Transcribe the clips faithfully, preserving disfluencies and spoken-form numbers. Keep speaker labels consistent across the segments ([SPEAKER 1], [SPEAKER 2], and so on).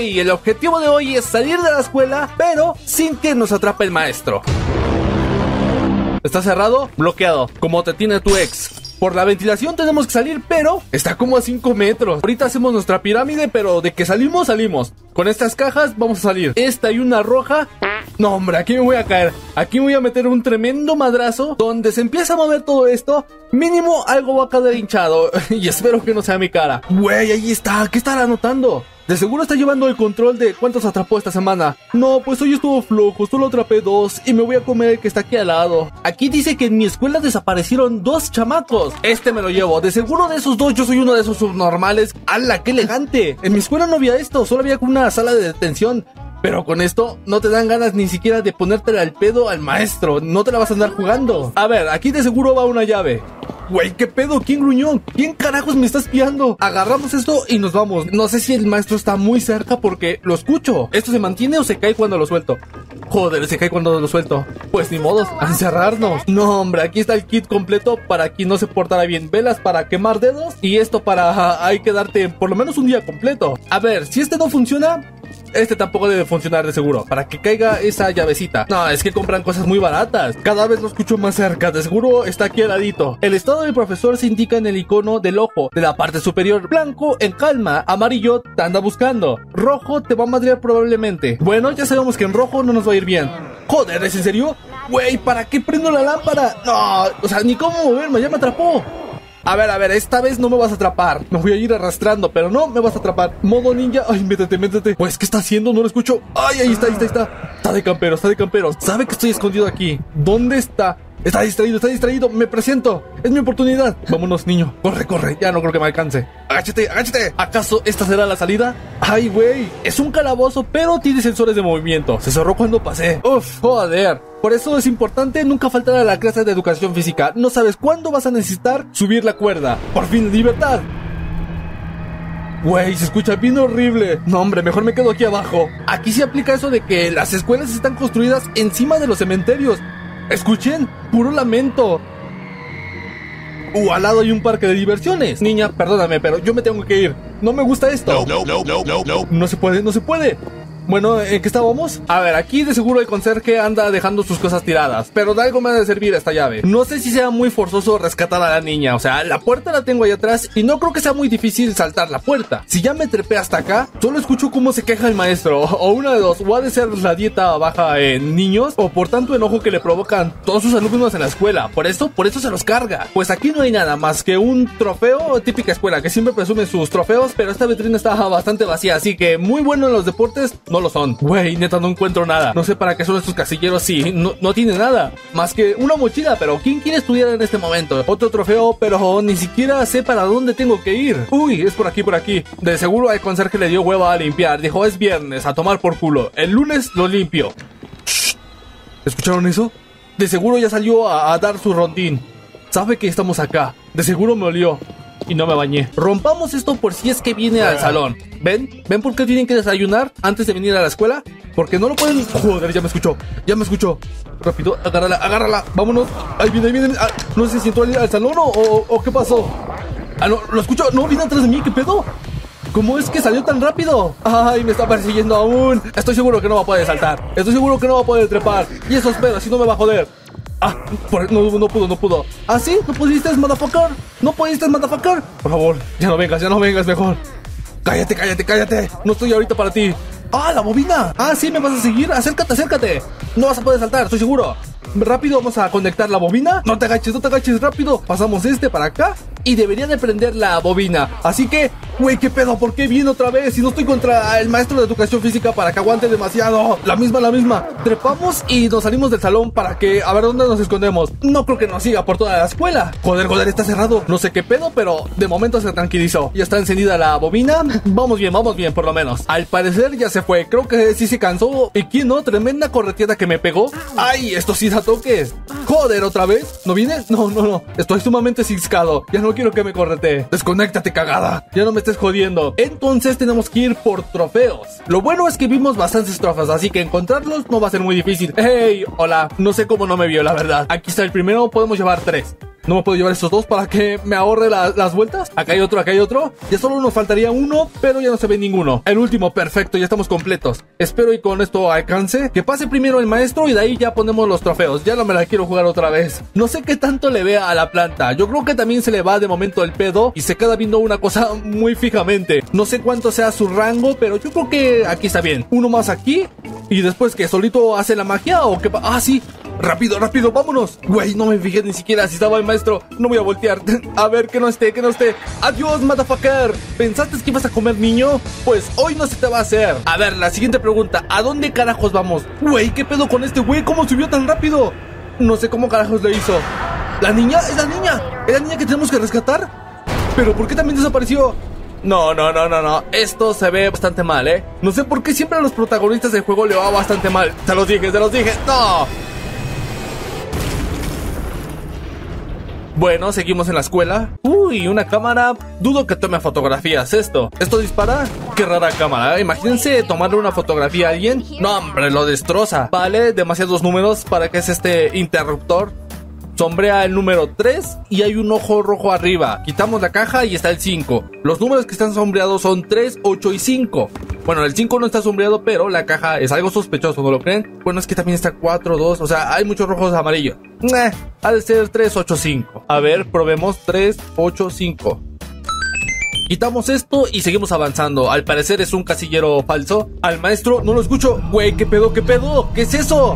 [SPEAKER 1] y el objetivo de hoy es salir de la escuela, pero sin que nos atrape el maestro. ¿Está cerrado? Bloqueado, como te tiene tu ex. Por la ventilación tenemos que salir, pero está como a cinco metros. Ahorita hacemos nuestra pirámide, pero de que salimos, salimos. Con estas cajas vamos a salir. Esta y una roja. No, hombre, aquí me voy a caer. Aquí me voy a meter un tremendo madrazo. Donde se empieza a mover todo esto, mínimo algo va a quedar hinchado. Y espero que no sea mi cara. Güey, ahí está. ¿Qué estará anotando? De seguro está llevando el control de cuántos atrapó esta semana. No, pues hoy estuvo flojo, solo atrapé dos y me voy a comer el que está aquí al lado. Aquí dice que en mi escuela desaparecieron dos chamacos. Este me lo llevo, de seguro de esos dos yo soy uno de esos subnormales. ¡Hala, qué elegante! En mi escuela no había esto, solo había una sala de detención. Pero con esto no te dan ganas ni siquiera de ponértela al pedo al maestro. No te la vas a andar jugando. A ver, aquí de seguro va una llave. Güey, ¿qué pedo? ¿Quién gruñó? ¿Quién carajos me está espiando? Agarramos esto y nos vamos. No sé si el maestro está muy cerca porque lo escucho. ¿Esto se mantiene o se cae cuando lo suelto? Joder, se cae cuando lo suelto. Pues ni modos, a encerrarnos. No, hombre, aquí está el kit completo para quien no se portara bien. Velas para quemar dedos y esto para... Uh, hay que darte por lo menos un día completo. A ver, si este no funciona... Este tampoco debe funcionar de seguro, para que caiga esa llavecita. No, es que compran cosas muy baratas. Cada vez lo escucho más cerca, de seguro está aquí al ladito. El estado del profesor se indica en el icono del ojo de la parte superior. Blanco, en calma. Amarillo, te anda buscando. Rojo, te va a madrear probablemente. Bueno, ya sabemos que en rojo no nos va a ir bien. Joder, ¿es en serio? Güey, ¿para qué prendo la lámpara? No, o sea, ni cómo moverme, ya me atrapó. A ver, a ver, esta vez no me vas a atrapar. Me voy a ir arrastrando, pero no me vas a atrapar. Modo ninja. Ay, métete, métete. Pues, ¿qué está haciendo? No lo escucho. Ay, ahí está, ahí está, ahí está. Está de campero, está de campero. Sabe que estoy escondido aquí. ¿Dónde está? Está distraído, está distraído. Me presento. Es mi oportunidad. Vámonos, niño. Corre, corre. Ya no creo que me alcance. Agáchate, agáchate. ¿Acaso esta será la salida? Ay, güey. Es un calabozo, pero tiene sensores de movimiento. Se cerró cuando pasé. Uf, joder. Por eso es importante nunca faltar a la clase de educación física. No sabes cuándo vas a necesitar subir la cuerda. Por fin, libertad. Güey, se escucha bien horrible. No, hombre, mejor me quedo aquí abajo. Aquí se aplica eso de que las escuelas están construidas encima de los cementerios. Escuchen, puro lamento. Uh, al lado hay un parque de diversiones. Niña, perdóname, pero yo me tengo que ir. No me gusta esto.
[SPEAKER 2] No, no, no, no, no.
[SPEAKER 1] No se puede, no se puede. Bueno, ¿en qué estábamos? A ver, aquí de seguro el conserje anda dejando sus cosas tiradas, pero de algo me ha de servir esta llave. No sé si sea muy forzoso rescatar a la niña. O sea, la puerta la tengo ahí atrás y no creo que sea muy difícil saltar la puerta. Si ya me trepé hasta acá, solo escucho cómo se queja el maestro. O una de dos, o ha de ser la dieta baja en niños, o por tanto enojo que le provocan todos sus alumnos en la escuela. Por eso, por eso se los carga. Pues aquí no hay nada más que un trofeo, típica escuela que siempre presume sus trofeos, pero esta vitrina está bastante vacía, así que muy bueno en los deportes no lo son. Güey, neta, no encuentro nada. No sé para qué son estos casilleros si no, no tiene nada más que una mochila, pero ¿quién quiere estudiar en este momento? Otro trofeo, pero ni siquiera sé para dónde tengo que ir. Uy, es por aquí, por aquí. De seguro al conserje le dio hueva a limpiar. Dijo, es viernes, a tomar por culo. El lunes lo limpio. Shh. ¿Escucharon eso? De seguro ya salió a, a dar su rondín. Sabe que estamos acá. De seguro me olió. Y no me bañé. Rompamos esto por si es que viene al salón. ¿Ven? ¿Ven por qué tienen que desayunar antes de venir a la escuela? Porque no lo pueden... Joder, ya me escuchó. Ya me escuchó. Rápido, agárrala, agárrala. Vámonos. Ahí viene, ahí viene. Ah, no sé si entró al salón o, o, o qué pasó. Ah, no, lo escucho. No, viene atrás de mí. ¿Qué pedo? ¿Cómo es que salió tan rápido? Ay, me está persiguiendo aún. Estoy seguro que no va a poder saltar. Estoy seguro que no va a poder trepar. Y eso espero, si no me va a joder. Ah, por, no, no pudo, no pudo. ¿Ah, sí? ¿No pudiste, motherfucker? ¿No pudiste, motherfucker? Por favor, ya no vengas, ya no vengas, mejor. Cállate, cállate, cállate. No estoy ahorita para ti. ¡Ah, la bobina! Ah, sí, ¿me vas a seguir? Acércate, acércate. No vas a poder saltar, estoy seguro. Rápido, vamos a conectar la bobina. No te agaches, no te agaches, rápido. Pasamos este para acá y debería de prender la bobina. Así que, güey, ¿qué pedo? ¿Por qué viene otra vez? Si no estoy contra el maestro de educación física para que aguante demasiado. La misma, la misma. Trepamos y nos salimos del salón para que... A ver, ¿dónde nos escondemos? No creo que nos siga por toda la escuela. Joder, joder, está cerrado. No sé qué pedo, pero de momento se tranquilizó. Ya está encendida la bobina. Vamos bien, vamos bien, por lo menos. Al parecer ya se fue. Creo que sí se cansó. ¿Y quién no? Tremenda correteada que me pegó. ¡Ay, esto sí da toques! Joder, ¿otra vez? ¿No vienes? No, no, no. Estoy sumamente ciscado. Ya no quiero que me corretee. Desconéctate, cagada. Ya no me estés jodiendo. Entonces tenemos que ir por trofeos. Lo bueno es que vimos bastantes trofeos, así que encontrarlos no va a ser muy difícil. ¡Hey! Hola. No sé cómo no me vio, la verdad. Aquí está el primero. Podemos llevar tres. No me puedo llevar estos dos para que me ahorre la, las vueltas. Acá hay otro, acá hay otro. Ya solo nos faltaría uno, pero ya no se ve ninguno. El último, perfecto, ya estamos completos. Espero y con esto alcance. Que pase primero el maestro y de ahí ya ponemos los trofeos. Ya no me la quiero jugar otra vez. No sé qué tanto le vea a la planta. Yo creo que también se le va de momento el pedo y se queda viendo una cosa muy fijamente. No sé cuánto sea su rango, pero yo creo que aquí está bien. Uno más aquí y después que solito hace la magia o que... Ah, sí. Rápido, rápido, vámonos. Güey, no me fijé ni siquiera si estaba el maestro. No voy a voltear. A ver, que no esté, que no esté. Adiós, motherfucker. ¿Pensaste que ibas a comer, niño? Pues hoy no se te va a hacer. A ver, la siguiente pregunta. ¿A dónde carajos vamos? Güey, ¿qué pedo con este güey? ¿Cómo subió tan rápido? No sé cómo carajos le hizo. ¿La niña? ¿Es la niña? ¿Es la niña que tenemos que rescatar? ¿Pero por qué también desapareció? No, no, no, no, no. Esto se ve bastante mal, ¿eh? No sé por qué siempre a los protagonistas del juego le va bastante mal. Se los dije, se los dije. ¡No! Bueno, seguimos en la escuela. Uy, una cámara. Dudo que tome fotografías esto. ¿Esto dispara? Qué rara cámara. Imagínense tomarle una fotografía a alguien. No, hombre, lo destroza. Vale, demasiados números para que es este interruptor. Sombrea el número tres y hay un ojo rojo arriba. Quitamos la caja y está el cinco. Los números que están sombreados son tres, ocho y cinco. Bueno, el cinco no está sombreado, pero la caja es algo sospechoso, ¿no lo creen? Bueno, es que también está cuatro, dos, o sea, hay muchos rojos amarillos. Eh, ha de ser tres, ocho, cinco. A ver, probemos tres, ocho, cinco. Quitamos esto y seguimos avanzando. Al parecer es un casillero falso. Al maestro no lo escucho. Güey, ¿qué pedo, qué pedo? ¿Qué es eso?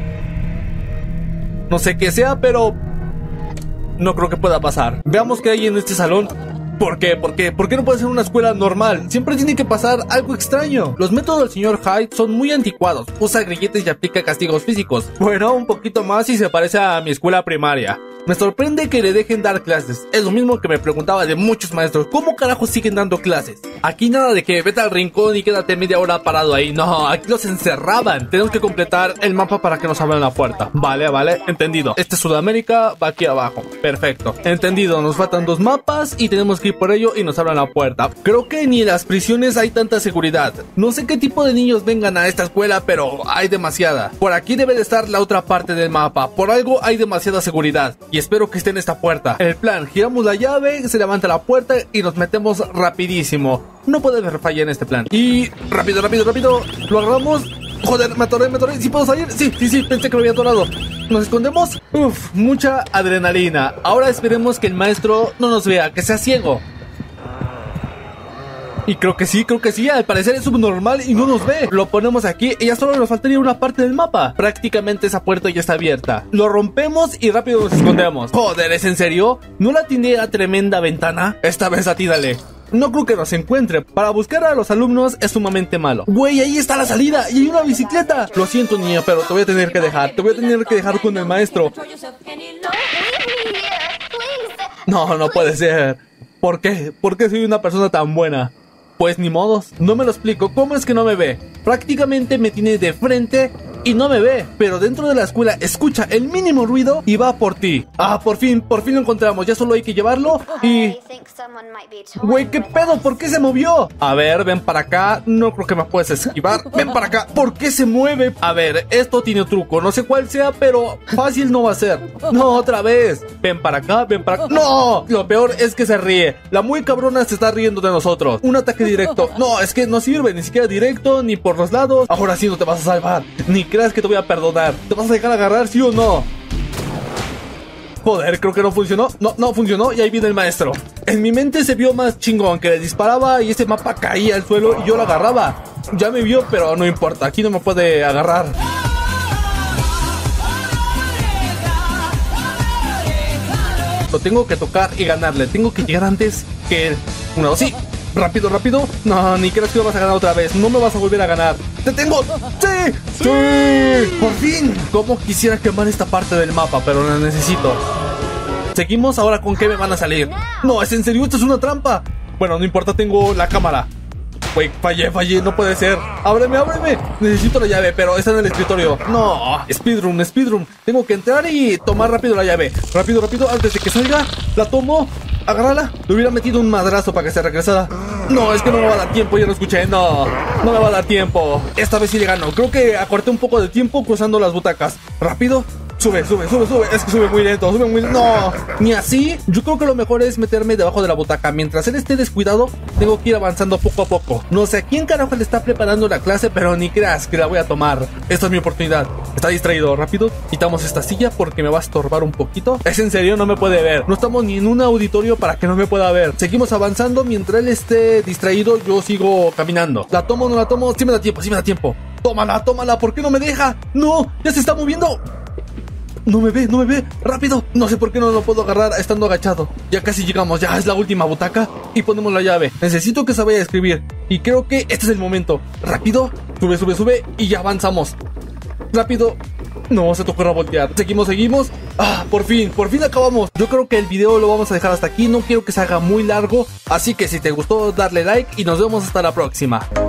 [SPEAKER 1] No sé qué sea, pero no creo que pueda pasar. Veamos qué hay en este salón. ¿Por qué? ¿Por qué? ¿Por qué no puede ser una escuela normal? Siempre tiene que pasar algo extraño. Los métodos del señor Hyde son muy anticuados. Usa grilletes y aplica castigos físicos. Bueno, un poquito más y se parece a mi escuela primaria. Me sorprende que le dejen dar clases. Es lo mismo que me preguntaba de muchos maestros. ¿Cómo carajos siguen dando clases? Aquí nada de que vete al rincón y quédate media hora parado ahí. No, aquí los encerraban. Tenemos que completar el mapa para que nos abran la puerta. Vale, vale, entendido. Este es Sudamérica, va aquí abajo. Perfecto, entendido. Nos faltan dos mapas y tenemos que ir por ello y nos abran la puerta. Creo que ni en las prisiones hay tanta seguridad. No sé qué tipo de niños vengan a esta escuela, pero hay demasiada. Por aquí debe de estar la otra parte del mapa. Por algo hay demasiada seguridad. Y espero que esté en esta puerta. El plan, giramos la llave, se levanta la puerta y nos metemos rapidísimo. No puede haber falla en este plan. Y rápido, rápido, rápido. Lo agarramos. Joder, me atoré, me atoré. ¿Sí puedo salir? Sí, sí, sí, pensé que lo había atorado. ¿Nos escondemos? Uf, mucha adrenalina. Ahora esperemos que el maestro no nos vea, que sea ciego. Y creo que sí, creo que sí, al parecer es subnormal y no nos ve. Lo ponemos aquí y ya solo nos faltaría una parte del mapa. Prácticamente esa puerta ya está abierta. Lo rompemos y rápido nos escondemos. Joder, ¿es en serio? ¿No la atiné a tremenda ventana? Esta vez atínale. No creo que nos encuentre. Para buscar a los alumnos es sumamente malo. Güey, ahí está la salida y hay una bicicleta. Lo siento, niño, pero te voy a tener que dejar. Te voy a tener que dejar con el maestro. No, no puede ser. ¿Por qué? ¿Por qué soy una persona tan buena? Pues ni modos, no me lo explico. ¿Cómo es que no me ve? Prácticamente me tiene de frente y no me ve, pero dentro de la escuela escucha el mínimo ruido y va por ti. Ah, por fin, por fin lo encontramos. Ya solo hay que llevarlo y... Güey, ¿qué pedo? ¿Por qué se movió? A ver, ven para acá. No creo que me puedes esquivar. Ven para acá. ¿Por qué se mueve? A ver, esto tiene truco. No sé cuál sea, pero fácil no va a ser. No, otra vez. Ven para acá, ven para acá. ¡No! Lo peor es que se ríe. La muy cabrona se está riendo de nosotros. Un ataque directo. No, es que no sirve. Ni siquiera directo, ni por los lados. Ahora sí no te vas a salvar. Ni creas que te voy a perdonar. ¿Te vas a dejar agarrar, sí o no? Joder, creo que no funcionó. No, no funcionó y ahí viene el maestro. En mi mente se vio más chingón, que le disparaba y ese mapa caía al suelo y yo lo agarraba. Ya me vio, pero no importa. Aquí no me puede agarrar. Lo tengo que tocar y ganarle. Tengo que llegar antes que él. Uno, sí. Rápido, rápido. No, ni creas que lo vas a ganar otra vez. No me vas a volver a ganar. ¡Te tengo! ¡Sí! ¡Sí! ¡Por fin! Como quisiera quemar esta parte del mapa, pero la necesito. Seguimos, ahora con qué me van a salir. No, es en serio, esto es una trampa. Bueno, no importa, tengo la cámara. Güey, fallé, fallé, no puede ser. Ábreme, ábreme. Necesito la llave, pero está en el escritorio. No, speedrun, speedrun. Tengo que entrar y tomar rápido la llave. Rápido, rápido, antes de que salga. La tomo. Agárrala. Le hubiera metido un madrazo para que se regresara. No, es que no me va a dar tiempo, ya lo escuché. No, no me va a dar tiempo. Esta vez sí le gano. Creo que acorté un poco de tiempo cruzando las butacas. Rápido. Sube, sube, sube, sube. Es que sube muy lento, sube muy lento. No, ni así. Yo creo que lo mejor es meterme debajo de la butaca. Mientras él esté descuidado, tengo que ir avanzando poco a poco. No sé a quién carajo le está preparando la clase, pero ni creas que la voy a tomar. Esta es mi oportunidad. Está distraído, rápido. Quitamos esta silla porque me va a estorbar un poquito. Es en serio, no me puede ver. No estamos ni en un auditorio para que no me pueda ver. Seguimos avanzando. Mientras él esté distraído, yo sigo caminando. ¿La tomo o no la tomo? Sí me da tiempo, sí me da tiempo. Tómala, tómala. ¿Por qué no me deja? No, ya se está moviendo. No me ve, no me ve, rápido. No sé por qué no lo puedo agarrar estando agachado. Ya casi llegamos, ya es la última butaca. Y ponemos la llave. Necesito que se vaya a escribir. Y creo que este es el momento. Rápido, sube, sube, sube. Y ya avanzamos. Rápido. No se te ocurra voltear. Seguimos, seguimos. Ah, por fin, por fin acabamos. Yo creo que el video lo vamos a dejar hasta aquí. No quiero que se haga muy largo. Así que si te gustó, darle like y nos vemos hasta la próxima.